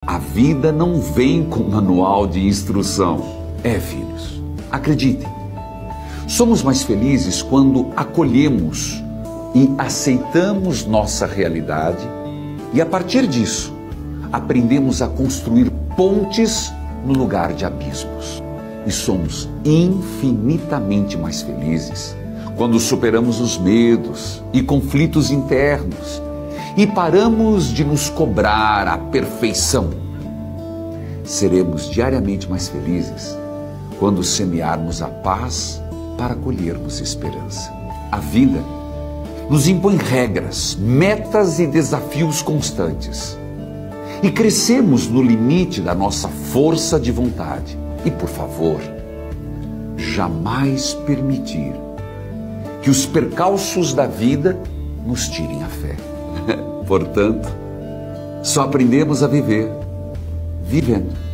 A vida não vem com manual de instrução. Filhos, acreditem. Somos mais felizes quando acolhemos e aceitamos nossa realidade e, a partir disso, aprendemos a construir pontes no lugar de abismos. E somos infinitamente mais felizes quando superamos os medos e conflitos internos e paramos de nos cobrar a perfeição. Seremos diariamente mais felizes quando semearmos a paz para colhermos esperança. A vida nos impõe regras, metas e desafios constantes. E crescemos no limite da nossa força de vontade. E, por favor, jamais permitir que os percalços da vida nos tirem a fé. Portanto, só aprendemos a viver vivendo.